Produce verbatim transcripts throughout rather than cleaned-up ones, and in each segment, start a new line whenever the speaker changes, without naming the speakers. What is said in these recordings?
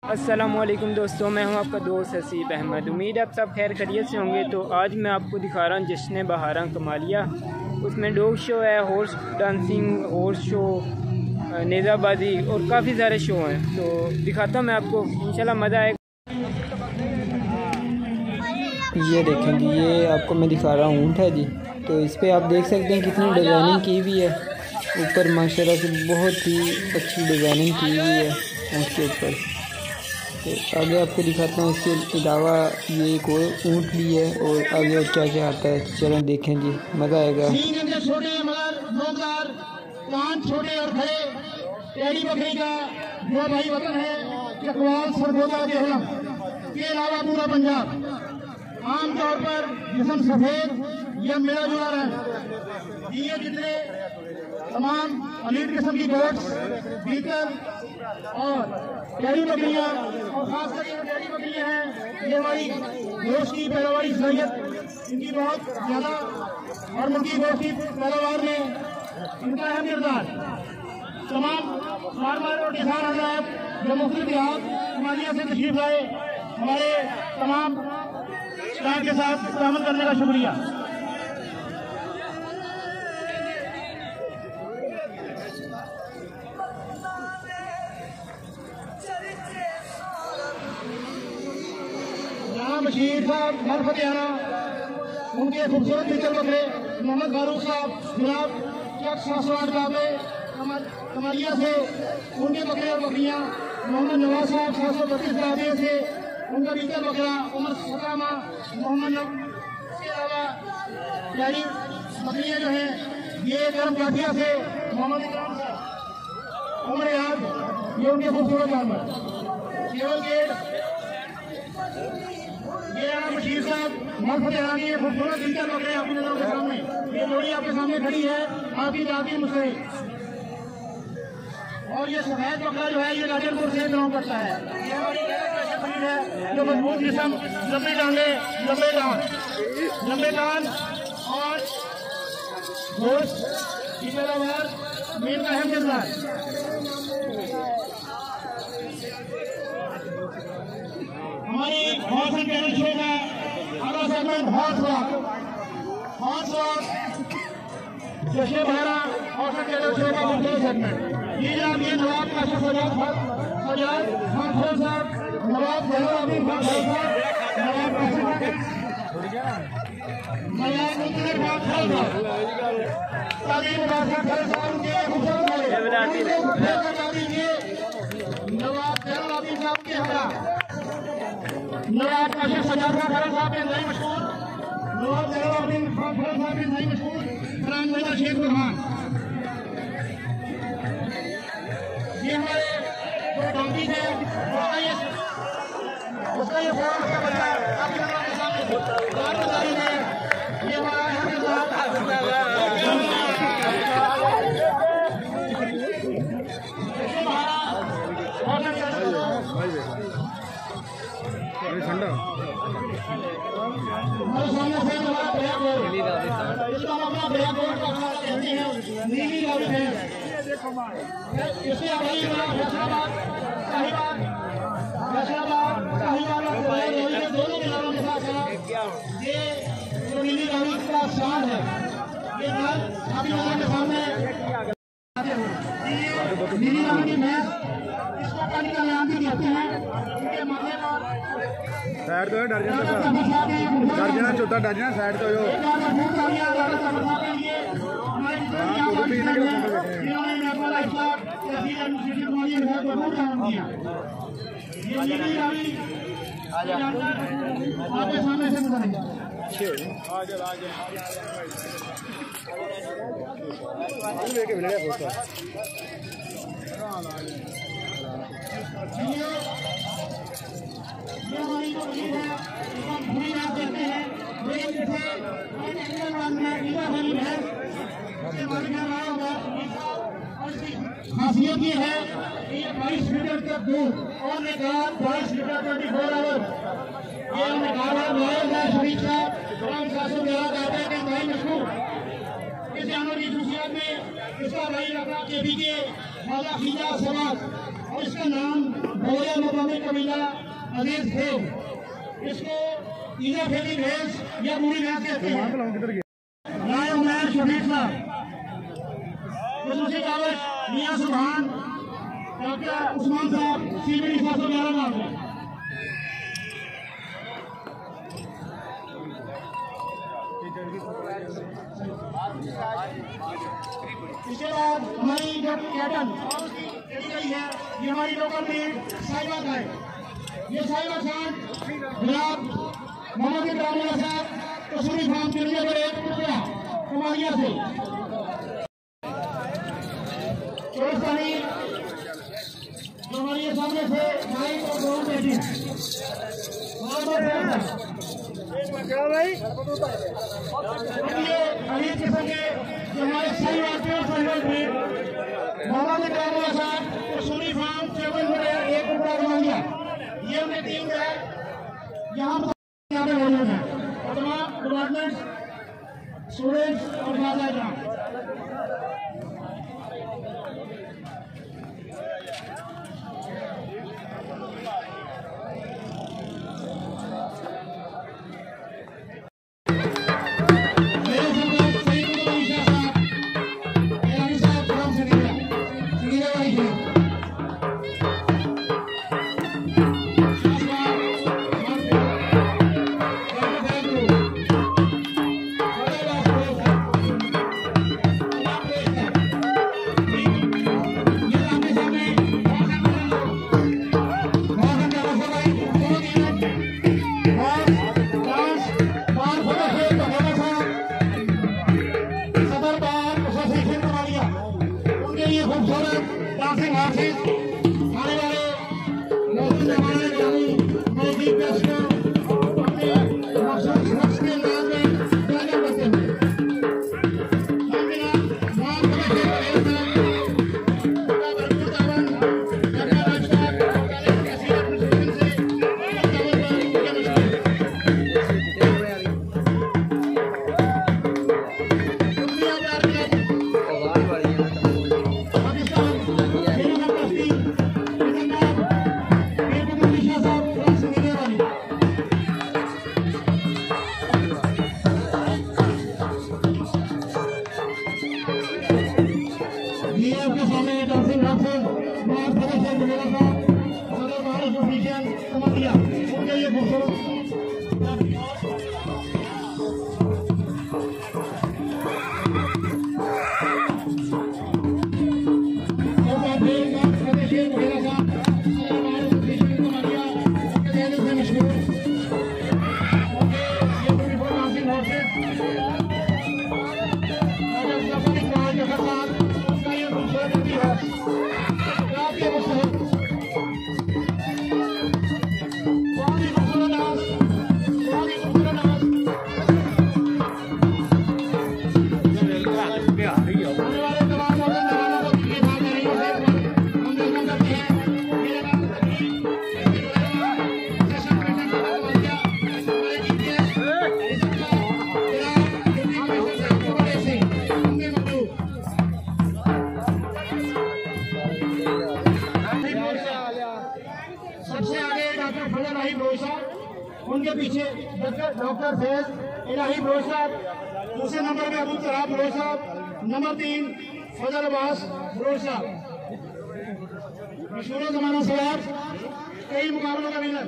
अस्सलामुअलैकुम दोस्तों, मैं हूं आपका दोस्त हसीब अहमद। उम्मीद है आप सब खैर खैरियत से होंगे। तो आज मैं आपको दिखा रहा हूं जश्न बहारां कमालिया। उसमें डॉग शो है, हॉर्स डांसिंग, हॉर्स शो, नेज़ाबाजी और काफ़ी सारे शो हैं। तो दिखाता हूं मैं आपको, इंशाल्लाह मज़ा आएगा। ये देखें जी, ये आपको मैं दिखा रहा हूँ ऊँट है जी। तो इस पर आप देख सकते हैं कितनी डिज़ाइनिंग की हुई है। ऊपर माशाल्लाह से बहुत ही अच्छी डिज़ाइनिंग की हुई है ऊँट के ऊपर। तो आगे आपको दिखाता हूँ, इसके अलावा ये एक और ऊँट भी है और आगे और क्या क्या आता है। चलो देखें जी, मज़ा आएगा।
छोटे मगर नौकार कान छोटे और खड़े टेढ़ी बकरी का जो भाई वतन है चकवाल सरगोदा देहलम के अलावा पूरा पंजाब आमतौर पर जिसम सफेद या मिला जुला रहे। ये जितने तमाम अमीर किस्म की गोट्स, बीटल और डेयरी बकरियां और खासकर ये डेयरी बकरियां हैं, ये हमारी गोश्त की पैदावार सलाहियत इनकी बहुत ज्यादा और मुर्गी गोश्त की पैदावार में इनका अहम किरदार। तमाम फार्मर और किसान हज़रात जो मुख्तलिफ देहात कमालिया से तशरीफ लाए, हमारे तमाम स्टाफ के साथ शामिल करने का शुक्रिया। बशीर साहब मरफत आना, उनके खूबसूरत बीटल बकरे मोहम्मद फारूक साहब गुलाब चक सासवाड़ काबे कमालिया से, उनके बकरे और बकरियां मोहम्मद नवाज साहब सात सौ बत्तीस काबे से, उनका बीटल बकरा उमर सलामा मोहम्मद। इसके अलावा प्यारी बकरियां जो हैं ये गर्म काठिया से मोहम्मद इकराम साहब उमर याद, ये उनके खूबसूरत जानवर। केवल गेट ये बशीर साहब मरफत आनी है, खूबसूरत बीटल बकरे आपकी नजरों के सामने, ये जोड़ी आपके सामने खड़ी है आपकी जाती मुझसे। और ये सफेद बकरा जो है ये राजनपुर से बिलोंग करता है। ये हमारी ब्रीड है जो मजबूत जिस्म, लंबे टांगे, लंबे कान, लंबे कान और गोश्त की पैदावार में इनका अहम किरदार। हमारी हॉर्स एंड कैटल शो का अगला segment horse walk. Horse walk Jashn Baharan horse and cattle show का मुख्य सेगमेंट। ये जनाब ये नवाब काशिफ सजाद सजाद खान खान साहब, नवाब जहर अमीर खान साहब, नवाब काशिफ नवाब मुंतजर खान साहब, तालीम मुबारक खान साहब के खूबसूरत नवाब जहर अमीर साहब के हमरा नवाब काशिफ सजाद खान साहब के नई मशहूर, नवाब जहर अमीर खान साहब के नई मशहूर फरान शेख रहमान। ये हमारे जो डॉगी है उसका ये उसका ये फॉर्म का बच्चा आपके सामने है। ये हमारा ठंडा हमारे सामने से हमारा ब्लैक बोर्ड, इसका हम अपना ब्लैक बोर्ड का कहते हैं नीली लाइट है। इसे अभी फैसलाबाद शाहीबाग फैसलाबाद शाहीबाग के दोनों किनारों के साथ साथ ये जो नीली गाड़ी का शान है, ये अभी लोगों के सामने नीली गाड़ी की भैंस, इसको पानी का नाम भी कहते हैं। इनके माथे पर
साइड तो डर जाना, डर जाना चौथा डर जाना साइड तो यो
आपके सामने से गुजरेंगे। जो हमारी जो है हम भूरी रात करते हैं, लेकिन जैसे खासियत ये है कि ये बाईस लीटर तक दूध और निकाल बाईस लीटर ट्वेंटी फोर आवर ये निकाला है। शरीफ साहब तमाम सासों के हाथ आते हैं भाई मशहूर इस जानवर की दूसरी में इसका भाई रखा के भी के मौला खींचा समाज और इसका नाम भोया मुकामी कबीला अजीज खेल, इसको ईजा फेली भैंस या बूढ़ी भैंस कहते हैं। राय उमैर शफीक साहब, खुसूसी कावश मियां सुभान, डॉक्टर उस्मान साहब, सीबीडी सात सौ ग्यारह नाम। इसके बाद हमारी जो कैटन चली गई है, ये हमारी लोकल लीड साहिबा का है। ये साहिबा खान जनाब मोहम्मद इब्राहिम साहब कसूरी फार्म के लिए बड़े टुकड़ा कुमारिया से चौरसानी जो हमारे सामने से भाई और दो बेटी भाई अनेक किस्म के जो हमारे सही वाक्यों सहयोग में मोहम्मद इब्राहिम साहब कसूरी फार्म चेवन बड़े एक टुकड़ा कुमारिया, ये हमने टीम है यहाँ यहाँ पे मौजूद है और तमाम डिपार्टमेंट स्टूडेंट्स और माता उनके पीछे डॉक्टर फैज इलाही फिरोज साहब, दूसरे नंबर पे अबू तराब फिरोज साहब, नंबर तीन फजल अब्बास फिरोज साहब। मशहूर जमाना सवार कई मुकाबलों का विनर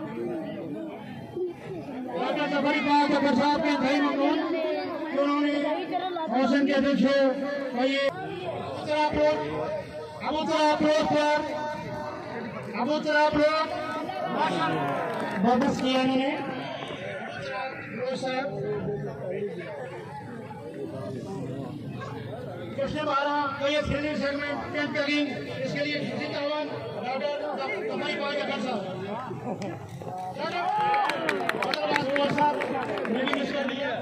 डॉक्टर जफरी पाक जफर साहब के भाई ममनून, उन्होंने हौसन के अध्यक्ष भाई अबू तराब फिरोज पर अबू तराब फिरोज वापस किया इन्होंने प्रश्न बारह तो ये थ्रिलिंग सेगमेंट टेंथ टैगिंग, इसके लिए जितावन डॉक्टर जफरी पाक जफर साहब साहब ने भी मिस कर लिया।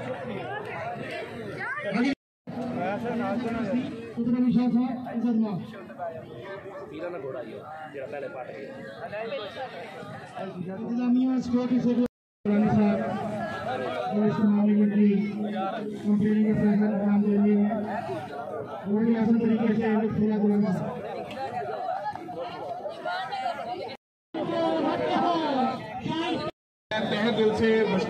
इंतजामिया सिक्योरिटी से मामले मंत्री कंप्लेनिंग के फैसले काम के लिए बड़ी आसान तरीके से खेला गुलाम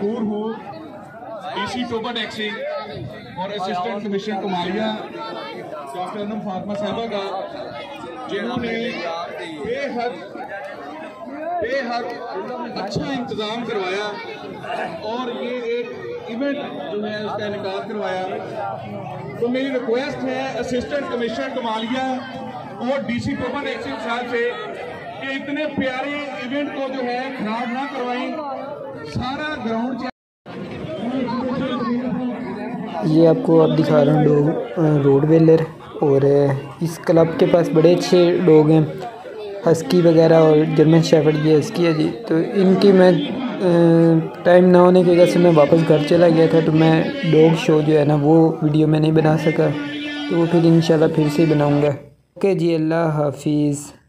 मशहूर हूँ डीसी टोबा टैक्सी और assistant commissioner Kamalia doctor Anam Fatima साहबा का, जिन्होंने बेहद बेहद अच्छा इंतज़ाम करवाया और ये एक इवेंट जो है उसका इनकाद करवाया। तो मेरी रिक्वेस्ट है असिस्टेंट कमिश्नर कमालिया और डीसी टोबा टैक्सी साहब से कि इतने प्यारे इवेंट को जो है खराब ना करवाएं। सारा ग्राउंड
ये आपको अब दिखा रहा हूँ डॉग रोड वेलर, और इस क्लब के पास बड़े अच्छे डॉग हैं, हस्की वगैरह और जर्मन शेफर्ड ये हस्की है जी। तो इनकी मैं टाइम ना होने की वजह से मैं वापस घर चला गया था, तो मैं डॉग शो जो है ना वो वीडियो में नहीं बना सका, तो वो फिर इंशाल्लाह फिर से बनाऊँगा। ओके जी, अल्लाह हाफिज़।